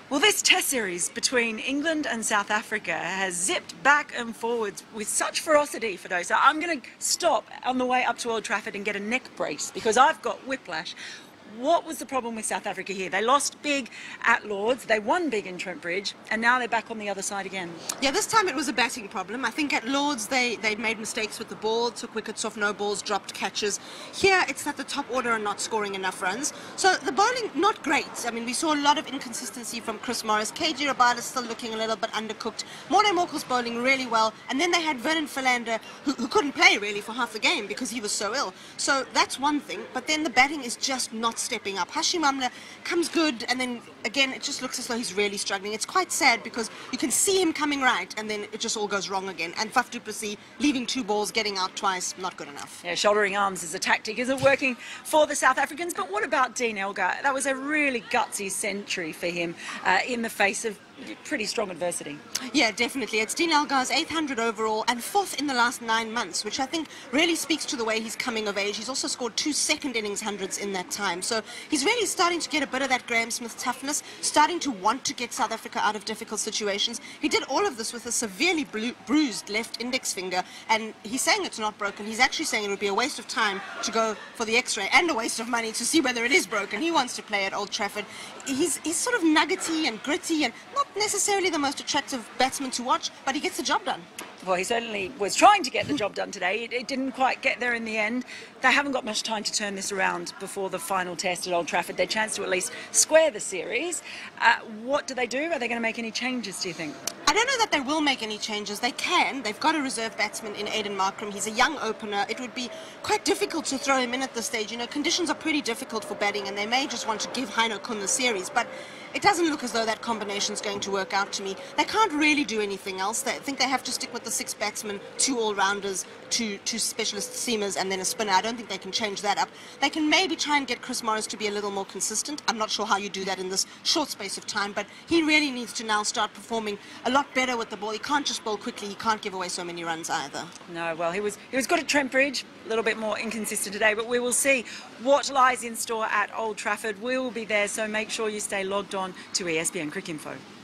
Well, this test series between England and South Africa has zipped back and forwards with such ferocity, Fido. So I'm going to stop on the way up to Old Trafford and get a neck brace because I've got whiplash. What was the problem with South Africa here? They lost big at Lords, they won big in Trent Bridge, and now they're back on the other side again. Yeah, this time it was a batting problem. I think at Lords they'd made mistakes with the ball, took wickets off no balls, dropped catches. Here it's that the top order are not scoring enough runs. So the bowling, not great. I mean, we saw a lot of inconsistency from Chris Morris. KG Rabada's still looking a little bit undercooked. Morne Morkel's bowling really well. And then they had Vernon Philander, who couldn't play really for half the game because he was so ill. So that's one thing. But then the batting is just not stepping up. Hashim Amla comes good, and then again it just looks as though he's really struggling. It's quite sad because you can see him coming right and then it just all goes wrong again. And Faf du Plessis leaving 2 balls, getting out twice, not good enough. Yeah, shouldering arms as a tactic isn't working for the South Africans. But what about Dean Elgar? That was a really gutsy century for him in the face of pretty strong adversity. Yeah, definitely. It's Dean Elgar's 800 overall and 4th in the last 9 months, which I think really speaks to the way he's coming of age. He's also scored 2 second innings hundreds in that time. So he's really starting to get a bit of that Graham Smith toughness, starting to want to get South Africa out of difficult situations. He did all of this with a severely bruised left index finger, and he's saying it's not broken. He's actually saying it would be a waste of time to go for the x-ray and a waste of money to see whether it is broken. He wants to play at Old Trafford. He's sort of nuggety and gritty and not necessarily the most attractive batsman to watch, but he gets the job done. Well, he certainly was trying to get the job done today. It didn't quite get there in the end. They haven't got much time to turn this around before the final test at Old Trafford. Their chance to at least square the series. What do? Are they going to make any changes, do you think? I don't know that they will make any changes. They can. They've got a reserve batsman in Aiden Markram. He's a young opener. It would be quite difficult to throw him in at this stage. You know, conditions are pretty difficult for batting, and they may just want to give Heino Kun the series, but it doesn't look as though that combination is going to work out to me. They can't really do anything else. I think they have to stick with the 6 batsmen, 2 all-rounders, 2 specialist seamers, and then a spinner. I don't think they can change that up. They can maybe try and get Chris Morris to be a little more consistent. I'm not sure how you do that in this short space of time, but he really needs to now start performing a lot better with the ball. He can't just bowl quickly. He can't give away so many runs either. No, well, he was good at Trent Bridge, a little bit more inconsistent today, but we will see what lies in store at Old Trafford. We will be there, so make sure you stay logged on to ESPN Cricinfo.